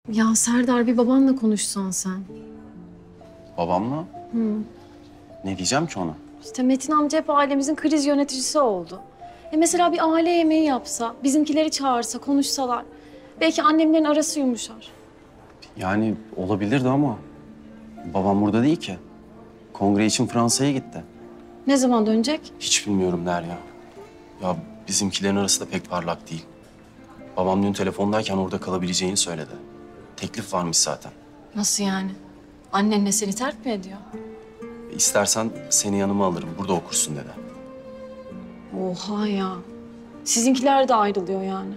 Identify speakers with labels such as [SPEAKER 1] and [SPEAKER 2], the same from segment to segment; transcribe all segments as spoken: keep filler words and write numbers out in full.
[SPEAKER 1] Ya Serdar, bir babanla konuşsan sen.
[SPEAKER 2] Babamla?
[SPEAKER 1] Hı.
[SPEAKER 2] Ne diyeceğim ki ona?
[SPEAKER 1] İşte Metin amca hep ailemizin kriz yöneticisi oldu. E mesela bir aile yemeği yapsa, bizimkileri çağırsa, konuşsalar. Belki annemlerin arası yumuşar.
[SPEAKER 2] Yani olabilirdi ama babam burada değil ki. Kongre için Fransa'ya gitti.
[SPEAKER 1] Ne zaman dönecek?
[SPEAKER 2] Hiç bilmiyorum Derya. Ya bizimkilerin arası da pek parlak değil. Babam dün telefondayken orada kalabileceğini söyledi. Teklif varmış zaten.
[SPEAKER 1] Nasıl yani? Annenle seni terk mi ediyor?
[SPEAKER 2] E, İstersen seni yanıma alırım, burada okursun dedi.
[SPEAKER 1] Oha ya. Sizinkiler de ayrılıyor yani.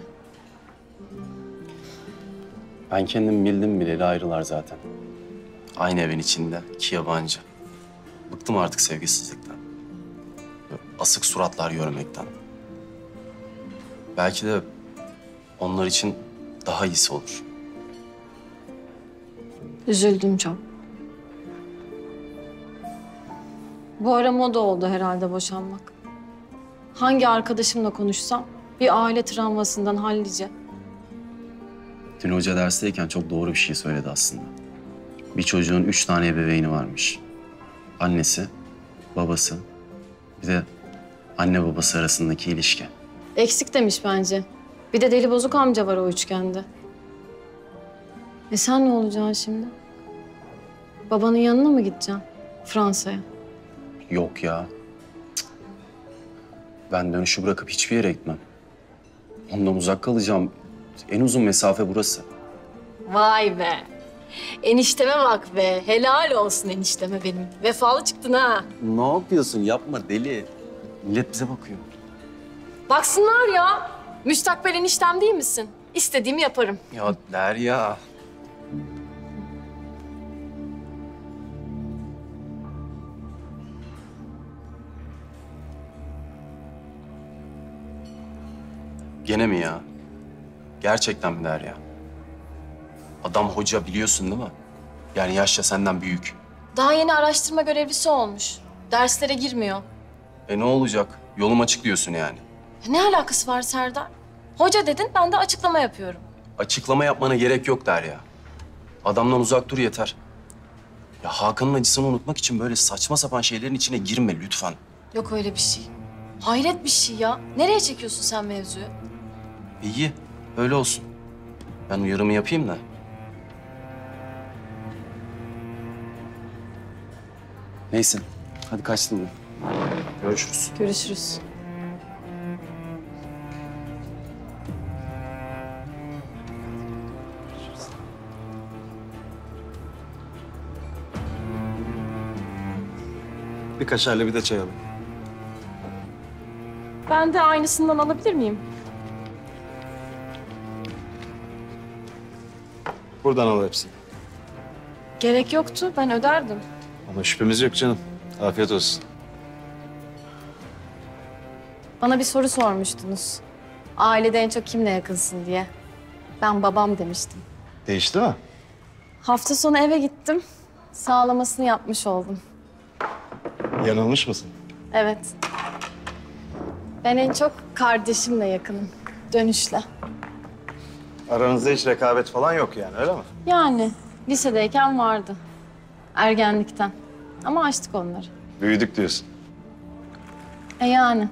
[SPEAKER 2] Ben kendim bildim bileli ayrılar zaten. Aynı evin içinde, iki yabancı. Bıktım artık sevgisizlikten. Böyle asık suratlar görmekten. Belki de onlar için daha iyisi olur.
[SPEAKER 1] Üzüldüm çok. Bu ara moda oldu herhalde boşanmak. Hangi arkadaşımla konuşsam bir aile travmasından hallice.
[SPEAKER 2] Dün hoca dersteyken çok doğru bir şey söyledi aslında. Bir çocuğun üç tane ebeveyni varmış. Annesi, babası, bir de anne babası arasındaki ilişki.
[SPEAKER 1] Eksik demiş bence. Bir de deli bozuk amca var o üçgende. E sen ne olacaksın şimdi? Babanın yanına mı gideceksin? Fransa'ya.
[SPEAKER 2] Yok ya. Cık. Ben dönüşü bırakıp hiçbir yere gitmem. Ondan uzak kalacağım. En uzun mesafe burası.
[SPEAKER 1] Vay be. Enişteme bak be. Helal olsun enişteme benim. Vefalı çıktın ha.
[SPEAKER 2] Ne yapıyorsun? Yapma deli. Millet bize bakıyor.
[SPEAKER 1] Baksınlar ya. Müstakbel eniştem değil misin? İstediğimi yaparım.
[SPEAKER 2] Ya Derya. Gene mi ya? Gerçekten mi Derya? Adam hoca biliyorsun değil mi? Yani yaşça senden büyük.
[SPEAKER 1] Daha yeni araştırma görevlisi olmuş. Derslere girmiyor.
[SPEAKER 2] E ne olacak? Yolum açık diyorsun yani.
[SPEAKER 1] Ne alakası var Serdar? Hoca dedin, ben de açıklama yapıyorum.
[SPEAKER 2] Açıklama yapmana gerek yok Derya. Adamdan uzak dur yeter. Ya Hakan'ın acısını unutmak için böyle saçma sapan şeylerin içine girme lütfen.
[SPEAKER 1] Yok öyle bir şey. Hayret bir şey ya. Nereye çekiyorsun sen mevzuyu?
[SPEAKER 2] İyi, öyle olsun. Ben uyarımı yapayım da. Neyse, hadi kaçtım ben. Görüşürüz.
[SPEAKER 1] Görüşürüz.
[SPEAKER 3] Bir kaşarlı bir de çay alayım.
[SPEAKER 1] Ben de aynısından alabilir miyim?
[SPEAKER 3] Buradan al hepsini.
[SPEAKER 1] Gerek yoktu, ben öderdim.
[SPEAKER 3] Ama şüphemiz yok canım. Afiyet olsun.
[SPEAKER 1] Bana bir soru sormuştunuz. Ailede en çok kimle yakınsın diye. Ben babam demiştim.
[SPEAKER 3] Değişti mi?
[SPEAKER 1] Hafta sonu eve gittim. Sağlamasını yapmış oldum.
[SPEAKER 3] Yanılmış mısın?
[SPEAKER 1] Evet. Ben en çok kardeşimle yakınım. Dönüşle.
[SPEAKER 3] Aranızda hiç rekabet falan yok yani, öyle mi?
[SPEAKER 1] Yani lisedeyken vardı. Ergenlikten. Ama açtık onları.
[SPEAKER 3] Büyüdük diyorsun.
[SPEAKER 1] E yani.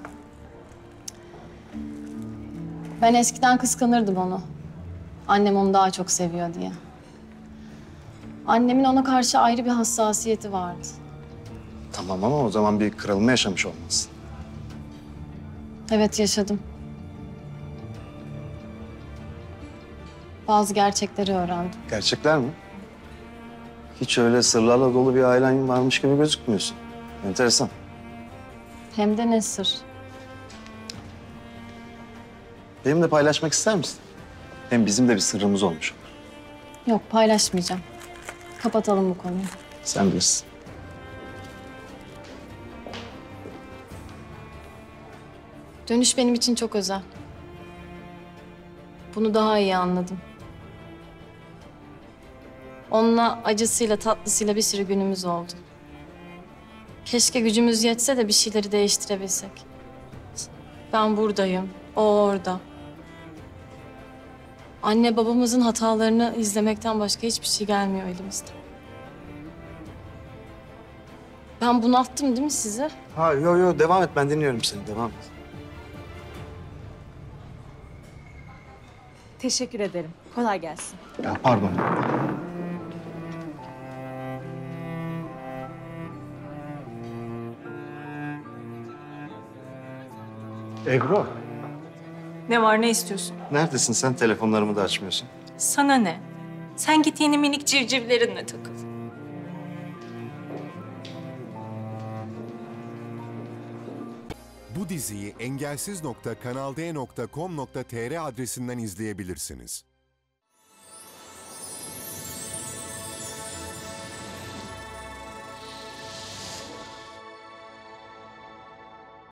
[SPEAKER 1] Ben eskiden kıskanırdım onu. Annem onu daha çok seviyor diye. Annemin ona karşı ayrı bir hassasiyeti vardı.
[SPEAKER 3] Tamam ama o zaman bir kırılma yaşamış olmalısın.
[SPEAKER 1] Evet, yaşadım. Bazı gerçekleri öğrendim.
[SPEAKER 3] Gerçekler mi? Hiç öyle sırlarla dolu bir ailen varmış gibi gözükmüyorsun. Enteresan.
[SPEAKER 1] Hem de ne sır.
[SPEAKER 3] Benimle paylaşmak ister misin? Hem bizim de bir sırrımız olmuş olur.
[SPEAKER 1] Yok, paylaşmayacağım. Kapatalım bu konuyu.
[SPEAKER 3] Sen bilirsin.
[SPEAKER 1] Dönüş benim için çok özel. Bunu daha iyi anladım. Onunla acısıyla tatlısıyla bir sürü günümüz oldu. Keşke gücümüz yetse de bir şeyleri değiştirebilsek. Ben buradayım, o orada. Anne babamızın hatalarını izlemekten başka hiçbir şey gelmiyor elimizden. Ben bunalttım değil mi sizi?
[SPEAKER 3] Ha yo yo devam et, ben dinliyorum seni, devam et.
[SPEAKER 4] Teşekkür ederim. Kolay gelsin.
[SPEAKER 3] Ya pardon. Ebru,
[SPEAKER 4] Ne var, ne istiyorsun?
[SPEAKER 3] neredesin sen? Telefonlarımı da açmıyorsun.
[SPEAKER 4] Sana ne? Sen git yeni minik civcivlerinle takıl.
[SPEAKER 5] Bu diziyi engelsiz nokta kanalde nokta com nokta tr adresinden izleyebilirsiniz.